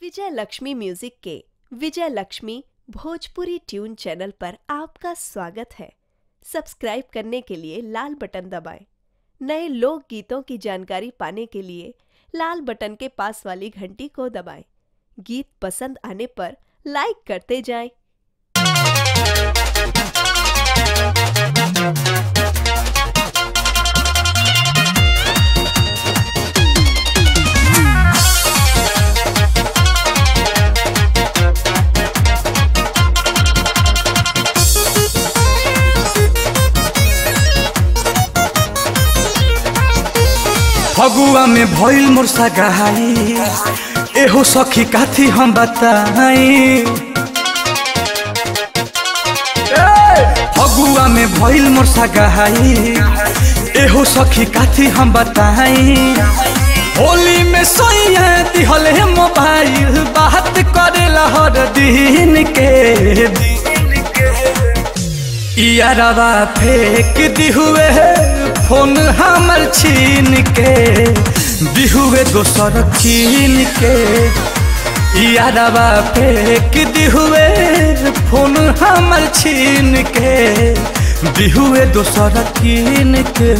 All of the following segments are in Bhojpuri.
विजय लक्ष्मी म्यूजिक के विजय लक्ष्मी भोजपुरी ट्यून चैनल पर आपका स्वागत है। सब्सक्राइब करने के लिए लाल बटन दबाएं। नए लोक गीतों की जानकारी पाने के लिए लाल बटन के पास वाली घंटी को दबाएं। गीत पसंद आने पर लाइक करते जाएं। फगुआ में भइल मोर सगाई, एहो सखी काथी हम बताई। फगुआ में भइल मोर सगाई, एहो सखी काथी हम बताई। होली में सोइया दिहले मोबाइल, बात करेला हर दिन के। यारवा फेंक दिहुए फोन हमर छीन के, दिहुए दोसर कीन के। यारवा फेंक दिहुए फोन हमर छीन के, दिहुए दोसर कीन के।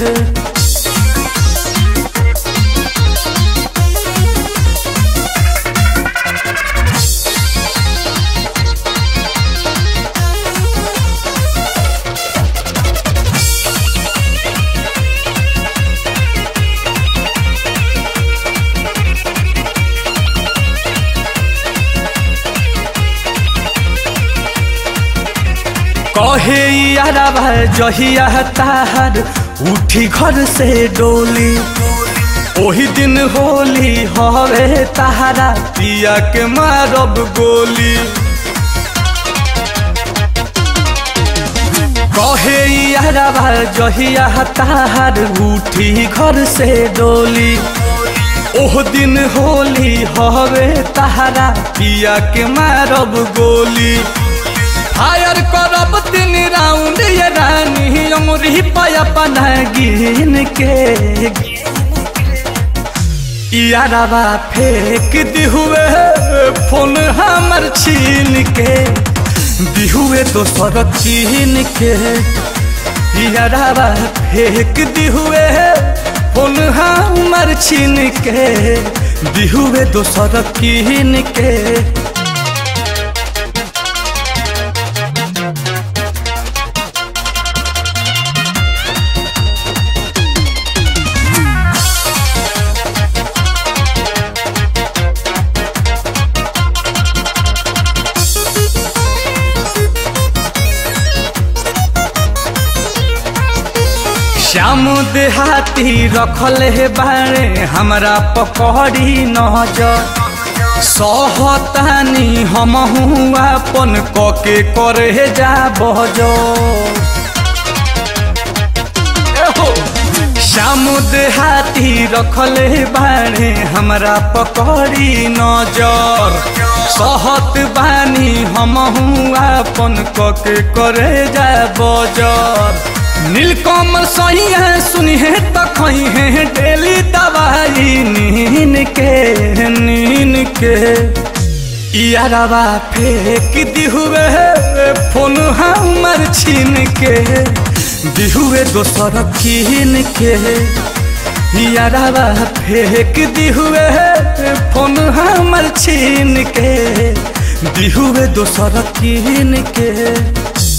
कहे यारवा जहिया तार उठी घर से डोली, ओही दिन होली हवे तारा पिया के मारब गोली। कहे यारवा जहिया तार उठी घर से डोली, ओह दिन होली हवे तारा पिया के मारब गोली। फायर करब 3 राउंड ये रानी, अंगुरी पाया पना गिन के। यारवा फेंक दिहुए फोन हमर छीन के, दिहुए दोसर कीन के। यारवा फेंक दिहुए फोन हमर छीन के, दिहुए दोसर कीन के। श्याम देहाती रखल है बारे हमरा पकड़ी नजर, सहतानी हम अपन कके करे जा बजो। श्याम देहाती रखल है बारे हमरा पकड़ी नजर, सहत बानी हम अपन कके करे जा बजर। नीलकमल सही है सुनी है तो खई है डेली दवाई नीन के। यारवा फेंक दिहुए फोन हमर छीन के, दिहुए दोसर कीन के। यारवा फेंक दिहुए फोन हमर छीन के, दिहुए दोसर कीन के।